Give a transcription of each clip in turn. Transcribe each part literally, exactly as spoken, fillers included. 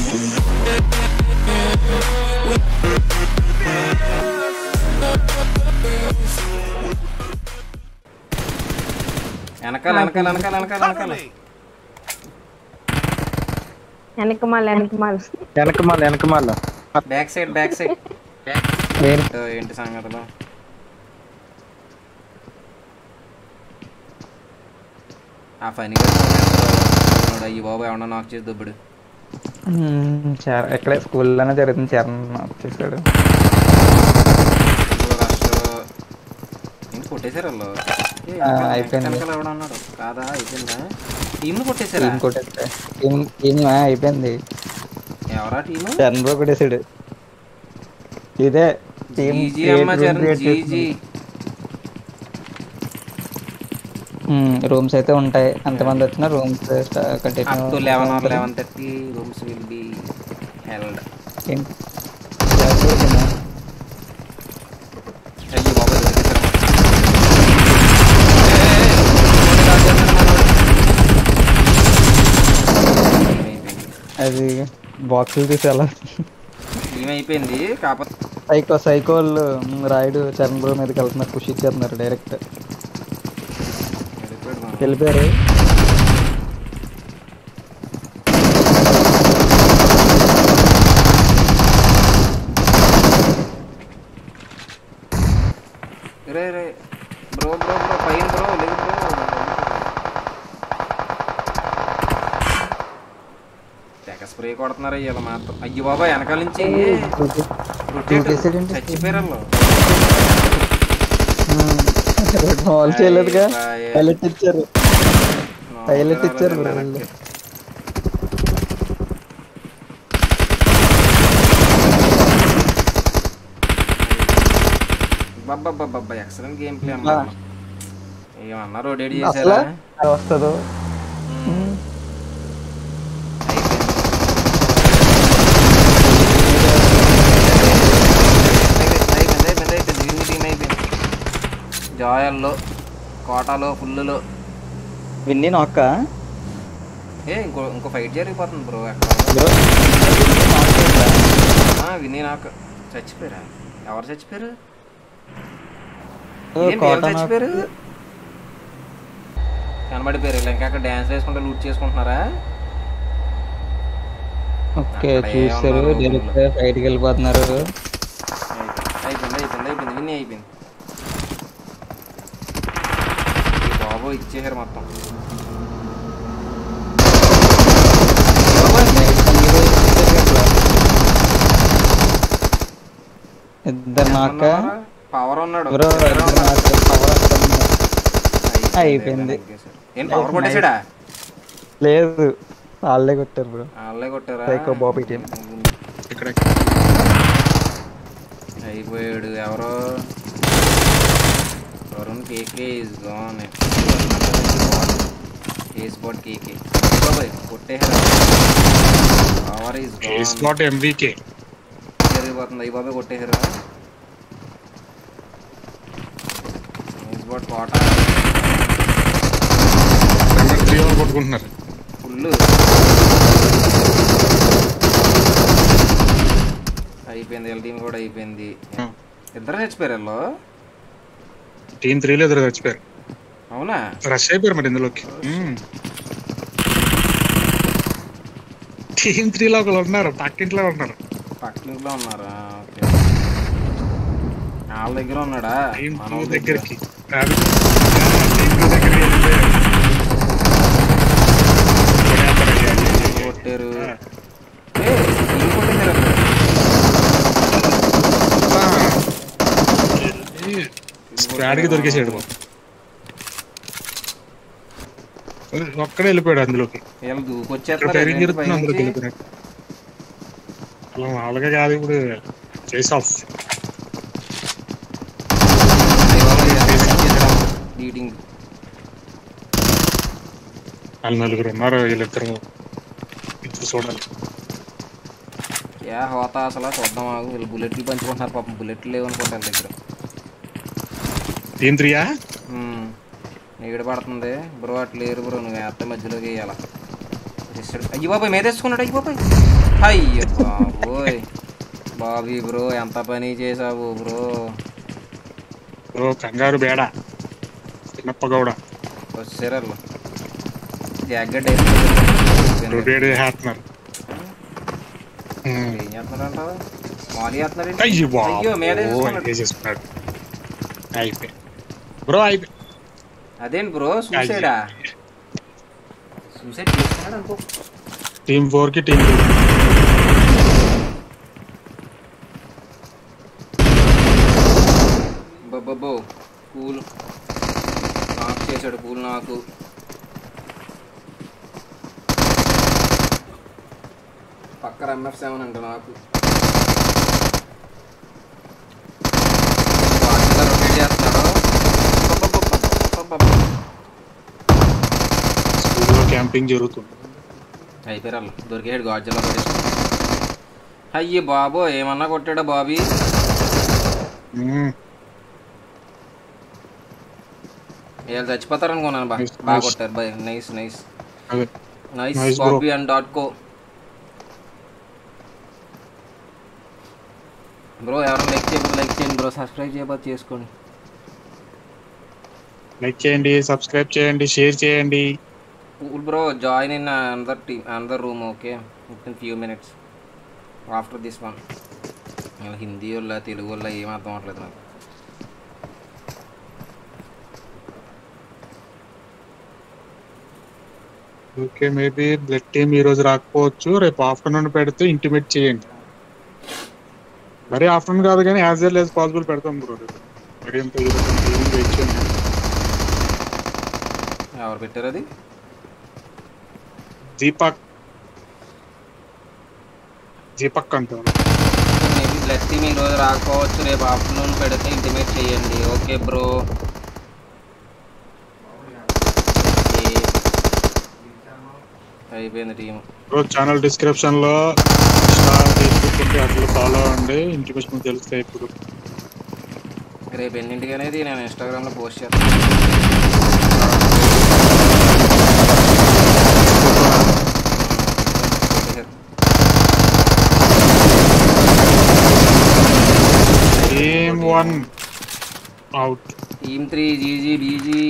వెనకాల వెనకాల వెనకాల వెనకాల వెనకాల వెనకమాల వెనకమాల వెనకమాల వెనకమాల బ్యాక్ సైడ్ బ్యాక్ సైడ్ ఏంటి సంగతులు? ఆ ఫనీ అయ్యి బాబు ఏమన్నా నాకు చేసి దొబ్బుడు. ఎక్కడే స్కూల్లోనే జరుగుతుంది. చరణ్ వచ్చేసాడు. ఏంటి కొట్టేశారు వాళ్ళు? అయిపోయింది. ఎవడ అన్నాడు కాదా? అయిపోయిందా? టీంను కొట్టేశారా? అయిపోయింది. ఎవరా టీము? చరణ్ బ్రో కొట్టేసాడు. ఇదే జీజీ అమ్మ చరణ్ జీజీ. రూమ్స్ అయితే ఉంటాయి. ఎంతమంది వచ్చినా rooms up to eleven or eleven thirty rooms will be held. అయ్యో బాబా అది బాక్సులు తీసి ఎలా ఏమైపోయింది? కాకపోతే సైకో సైకోళ్ళు రాయుడు చరణ్ బ్రో మీదకి వెళ్తున్నారు. పుష్ ఇచ్చేస్తున్నారు డైరెక్ట్. వెళ్ళిపోయారు. రే రే బ్రో బ్రో బ్రో పైన బ్రో లేదు బ్రో. తెగ స్ప్రే కొడుతున్నారు అయ్యాల మాత్రం. అయ్యి బాబా వెనకాల నుంచి చచ్చిపోయారు. మాల్ చేయలేదుగా. పైలట్ ఇచ్చారు పైలట్ ఇచ్చారు బాబా ఎక్సలెంట్ గేమ్ ప్లే అమ్మా. ఏమన్నా రోడేట్ చేశారా? వస్తుందో జాయల్లో కోటాలో ఫుల్లులో విన్ని నొక్క. ఏ ఇంకో ఇంకో ఫైట్ జరిగిపోతుంది బ్రో. విన్నీ నాకు చచ్చిపోయారా? ఎవరు చచ్చిపోయారు? చచ్చిపోయారు కనబడిపోయారు. ఇలా ఇంకా అక్కడ డ్యాన్స్ వేసుకుంటూ లూట్ చేసుకుంటున్నారా? ఓకే చూసారు. బయటికి వెళ్ళిపోతున్నారు. అయిపోయింది అయిపోయింది అయిపోయింది విన్నీ అయిపోయింది. బాబు ఇచ్చేసారు మొత్తం. ఇద్దరు నాక పవర్ ఉన్నాడు. అయిపోయింది. ఏంటి పవర్ కొట్టేసాడా? లేదు వాళ్ళే కొట్టారు బ్రో. వాళ్ళే కొట్టారా? సైకో బాబీ టీం అయిపోయాడు. ఎవరో వరుణ్ కేకే ఇస్ గాన్. కేస్ బాట్ కేకే బాబాయ్ కొట్టేసారు. Power is gone. కేస్ బాట్ ఎంవీకే జరిగిపోతుంది. అయ్యి బాబాయ్ కొట్టేసారు. కేస్ బాట్ కోట కొట్టుకుంటున్నారు ఫుల్. అయిపోయింది. ఎల్ టీం కూడా అయిపోయింది. ఇద్దరు చచ్చిపోయారు. వాళ్ళు టీమ్ త్రీలో ఇద్దరు చచ్చిపోయారు. అవునా? రష్ అయిపోయారు మరి ఇందులోకి. టీమ్ త్రీలో ఒకళ్ళు ఉన్నారు. పక్కింట్లో ఉన్నారు. పక్కింట్లో ఉన్నారా? ఓకే. వాళ్ళ దగ్గర ఉన్నాడా? మన దగ్గరికి కొట్టారు. స్క్వాడ్కి దొరికేసాడు. ఒక్కడే వెళ్ళిపోయాడు అందులోకి. ట్రైనింగ్ జరుగుతుంది అందులోకి వెళ్ళిపోయాడు. అలా మామూలుగా కాదు ఇప్పుడు చేస్ ఆఫ్. వాళ్ళు నలుగురు ఉన్నారు. వీళ్ళిద్దరు ఇప్పుడు చూడాలి. యా హోతా అసలు చూద్దాం. వీళ్ళు బుల్లెట్లు పంచుకుంటున్నారు. పాపం బుల్లెట్లు లేవు అనుకుంటా వాళ్ళ దగ్గర. టీమ్ త్రీయా? నీగడ పడుతుంది బ్రో. అట్లా లేరు బ్రో. నువ్వు వేస్తే మధ్యలోకి వేయాల. వేసాడు. అయ్యి బాబాయ్ మీద వేసుకున్నాడు. అయ్యి బాబాయ్ అయ్యో బాబోయ్ బాబీ బ్రో ఎంత పని చేసావు బ్రో. బ్రో కంగారు బేడ చిన్నప్పగౌడ వచ్చారు జాగ్రత్త రొటేట్ చేస్తున్నారు. ఏం చేస్తున్నారంట మాలి చేస్తున్నారు. అయ్యో అయ్యో మీద వేసేసుకున్నాడు. అయిపోయి బ్రో అయిపోయి. అదేంటి బ్రో సూసైడా సూసైడ్ చేస్తున్నాడు అనుకో. టీమ్ ఫోర్ కి టీమ్ బాబో కూల్ నాకు చేశాడు. కూల్ నాకు పక్కన ఎంఎఫ్ సెవెన్ అంట నాకు. రొటేట్ చేస్తున్నాడు. స్కూల్లో క్యాంపింగ్ జరుగుతుంది. అయిపోయారు దొరికాడు గాడ్జిలా రొటేషన్. అయ్యి బాబో ఏమన్నా కొట్టాడా బాబీ. వీళ్ళు చచ్చిపోతారు అనుకున్నాను. బా బాగా కొట్టారు బాయ్. Nice nice nice Bobby and dot co. Bro ఎవరైనా లైక్ చేయబోదు లైక్ చేయండి బ్రో. సబ్స్క్రైబ్ చేయబోదు చేసుకోండి. లైక్ చేయండి, సబ్స్క్రైబ్ చేయండి, షేర్ చేయండి. Cool bro join in another team another room okay with in few minutes after this one. Hindi వల్ల తెలుగు వల్ల ఏం అర్థం అవ్వట్లేదు నాకు. ఓకే మేబీ బ్లడ్ టీమ్ ఈ రోజు రాకపోవచ్చు. రేపు ఆఫ్టర్నూన్ పెడితే ఇంటిమేట్ చేయండి. మరి ఆఫ్టర్నూన్ కాదు కానీ యాజ్ ఎల్ యాజ్ పాసిబుల్ పెడతాం బ్రో. మరి ఎంత వెయిట్ చేయండి. ఎవరు పెట్టారు అది? దీపక్ దీపక్ అంటారు. మేబీ బ్లడ్ టీమ్ ఈ రోజు రాకపోవచ్చు. రేపు ఆఫ్టర్నూన్ పెడితే ఇంటిమేట్ చేయండి ఓకే బ్రో. అయిపోయింది టీమ్. బ్రో ఛానల్ డిస్క్రిప్షన్ లో ఇన్స్టా ఫేస్బుక్ ఉంటే అట్లా ఫాలో అవ్వండి. ఇంటిమేషన్ తెలుస్తాయి. ఇప్పుడు రేపు ఎన్నింటికి అనేది నేను ఇన్స్టాగ్రామ్ లో పోస్ట్ చేస్తాను. Team one out. Team three GG BG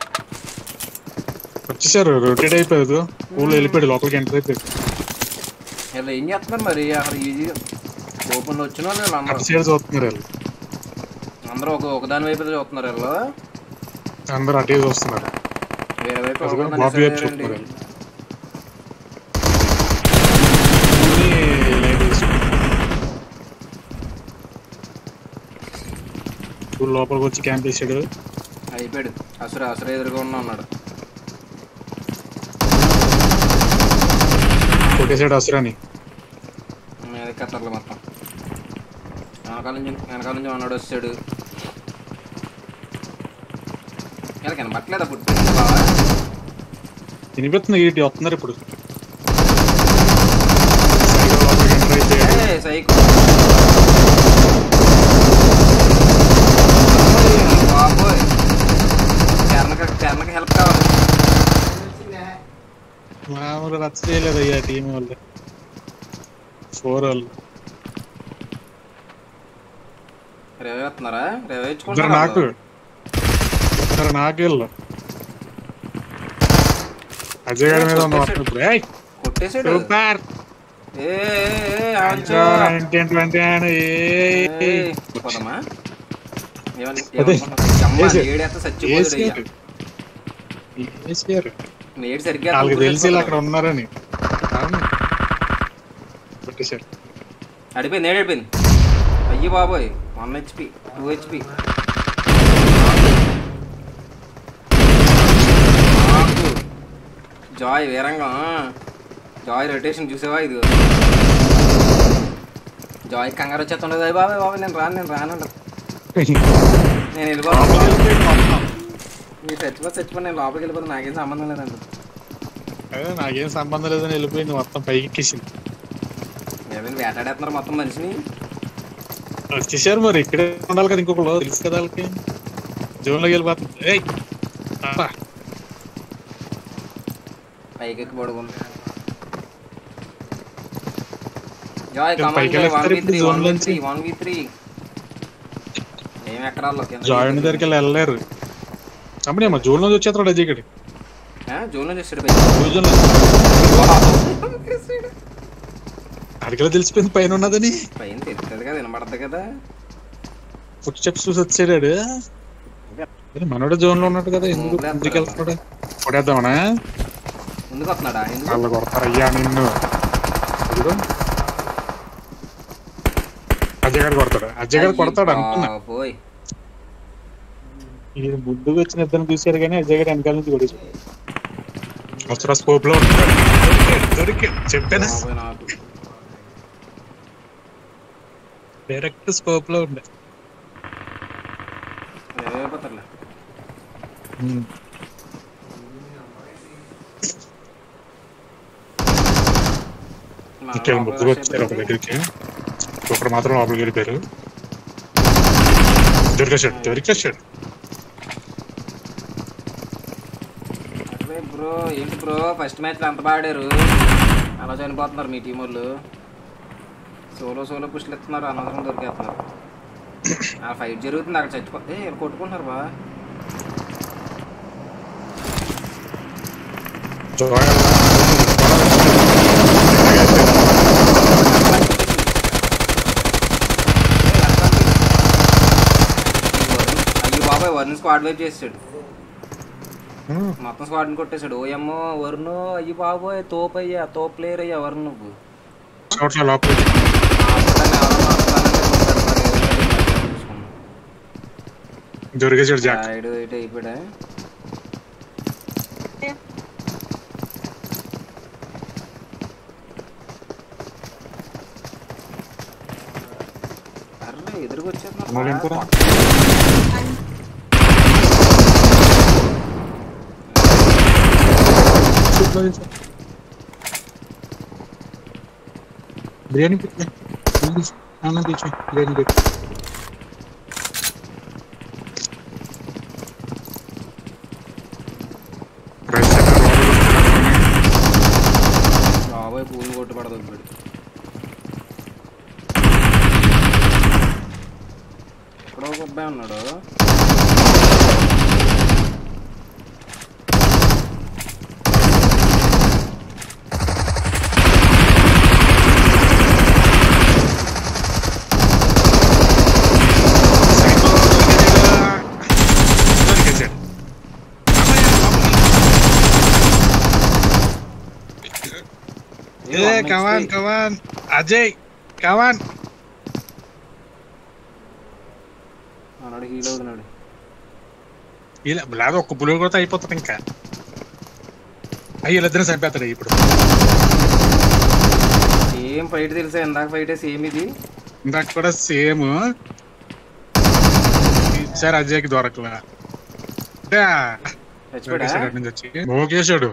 వచ్చేసారు. రొటేట్ అయిపోయారు. ఊళ్ళో వెళ్ళిపోయాడు. లోపలికి ఎంటర్ అయిపోయాడు. ఇలా ఏం చేస్తున్నారు మరి అక్కడ ఈజీ ఓపెన్ వచ్చిన వాళ్ళు అందరూ సైడ్ చూస్తున్నారు. వీళ్ళు అందరూ ఒక ఒకదాని వైపు చూస్తున్నారు. వీళ్ళు అందరూ అటే చూస్తున్నారు. వేరే వైపు బాబీ వైపు చూస్తున్నారు. లోపలికి వచ్చి క్యాంప్ వేసాడు. అయిపోయాడు. అసలు అసలు ఎదురుగా ఉన్నా ఉన్నాడు. కొట్టేసాడు అసురాని. మీద కట్టర్లు మొత్తం వెనకాల నుంచి వెనకాల నుంచి అన్నాడు వచ్చాడు. ఇలా కనబట్టలేదు అప్పుడు బాగా వినిపిస్తుంది. ఇటు వస్తున్నారు ఇప్పుడు. సైకిల్ బాబోయ్ చరణకి చరణకి హెల్ప్ కావాలి. మామూలు రచ్చ చేయలేదు అయ్యా టీం వాళ్ళు. ఫోర్ వాళ్ళు రేవే వస్తున్నారా? రేవే ఇద్దరు నాకు ఇద్దరు నాకేళ్ళు అజయ్ గారి మీద ఉన్న ఇప్పుడు కొట్టేసాడు. సూపర్. పోదామా నేడు సరిగ్గా తెలిసి అక్కడ ఉన్నారని అడిపోయింది. నేడు అడిపోయింది. అయ్యి బాబోయ్ one HP two HP Joy వేరంగా. జాయ్ రొటేషన్ చూసావా? ఇది జాయ్ కంగారు వచ్చేస్తుండదు. అయ్యి బాబాయ్ బాబాయ్ నేను రాను నేను రానంట. నేను వెళ్ళిపోతాను. మీరు చచ్చిపో చచ్చిపో నేను లోపలికి వెళ్ళిపోతాను. నాకేం సంబంధం లేదంట. నాకేం సంబంధం లేదని వెళ్ళిపోయింది. మొత్తం పైకి ఎక్కేసింది. ఏమైనా వేటాడేస్తున్నారు మొత్తం మనిషిని. వచ్చేసారు మరి. ఇక్కడే ఉండాలి కదా ఇంకొకళ్ళు. తెలుసు కదా వాళ్ళకి. జోన్లోకి వెళ్ళిపోతుంది. పైకి ఎక్కి పడుకుంది. జాయ్ ఇక్కడ కమాండ్ పైకి జాయ్ వన్ వెళ్ళిస్తారు వి ఇప్పుడు త్రీ zone వన్ వి లోంచి. త్రీ వన్ వి త్రీ ఏం ఎకరాల్లో కింద జాయిన్ దగ్గరికి వెళ్ళి వెళ్ళలేరు తమ్ముడే మా జోన్ లో వచ్చేస్తాడు అజయ్ ఇక్కడ జోన్ లో చేస్తాడు జోన్ అడిగలో తెలిసిపోయింది పైన ఉన్నదని పైన తెలుస్తుంది కదా వినబడద్దు కదా ఫుట్ స్టెప్స్ చూసి వచ్చాడు మనోడు జోన్ లో ఉన్నాడు కదా ఎందుకు ఎందుకు వెళ్తున్నాడు కొడేద్దామనా ముందుకు వస్తున్నాడా ఎందుకు వాళ్ళు కొడతారు అయ్యా నిన్ను ఇదిగో. అజయ్ గారు కొడతాడు అజయ్ గారు కొడతాడు అనుకున్నా పోయి ఈ ముందుకు వచ్చిన ఇద్దరు చూశారు కానీ అజయ్ గారు వెనకాల నుంచి కొడేసి అవసరం స్కోప్ లో ఉంటాడు దొరికి చెప్పానా నాకు డైరెక్ట్ స్కోప్ లో ఉండే పోతారులే ఇంకేం ముందుకు వచ్చారు ఒక దగ్గరికి ఒకడు మాత్రం లోపలికి వెళ్ళిపోయారు దొరికేసాడు దొరికేసాడు అరే బ్రో ఏంటి బ్రో ఫస్ట్ మ్యాచ్ అంత బాడారు అలా చనిపోతున్నారు మీ టీం వాళ్ళు సోలో సోలో పుష్లు ఇస్తున్నారు అనవసరం దొరికేస్తున్నారు ఆ ఫైట్ జరుగుతుంది అక్కడ చచ్చిపోతే కొట్టుకుంటున్నారు బా అయ్యో బాబాయ్ వరుణ్ స్క్వాడ్ వైప్ చేసాడు మొత్తం స్క్వాడ్ని కొట్టేశాడు ఓయమ్మో వరుణ్ అయ్యి బాబోయ్ తోపు అయ్యా తోపు ప్లేయర్ అయ్యా వరుణ్ నువ్వు దొరికేసాడు జాక్ సైడ్ ఇటు అయిపోయా అర్రే ఎదురుకు వచ్చేస్తున్నారు బిర్యానీ అన్నం తెచ్చు బిర్యానీ తెచ్చు బాబాయ్ పూలు కొట్టు పడదు ఇప్పుడు ఎక్కడో ఒక అబ్బాయి ఉన్నాడు కమాన్ కమాన్ అజయ్ కమాన్ అన్నాడు హీల్ అవుతున్నాడు ఇలా లేదా ఒక్క పులి కూడా అయిపోతుంది ఇంకా అయ్యి ఇద్దరు చంపేస్తాడు ఇప్పుడు సేమ్ ఫైట్ తెలుసా ఇందాక ఫైట్ సేమ్ ఇది ఇందాక కూడా సేమ్ ఈసారి అజయ్కి దొరకలే ఓకేసాడు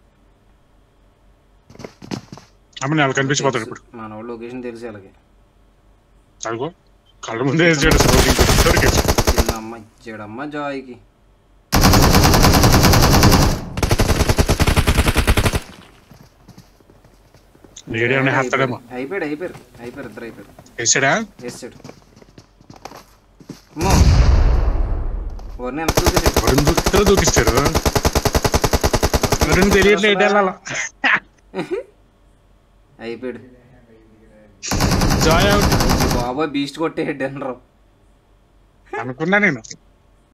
అమ్మ నెల కనిపించిపోతాడు ఇప్పుడు మన వాళ్ళు లొకేషన్ తెలిసి అలాగే అదిగో కళ్ళ ముందే వేసాడు దొరికేసి చిన్న అమ్మ ఇచ్చాడమ్మ జాయ్కి ఏడేమన్నా హేస్తాడేమో అయిపోయాడు అయిపోయారు అయిపోయారు ఇద్దరు అయిపోయారు వేసాడా వేసాడు అమ్మో వరుణ్ ఎంత చూసేసాడు వరుణ్ దుఃఖలో దూకిస్తాడు వరుణ్ తెలియట్లే ఎటు వెళ్ళాలా అయిపోయాడు జాయ్ అవుట్ బాబాయ్ బీస్ట్ కొట్టే హెడ్ అనరు అనుకున్నా నేను